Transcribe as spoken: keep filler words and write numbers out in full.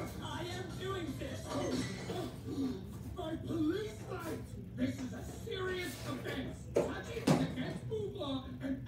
I am doing this. My police light. This is a serious offense. Touching is against food law and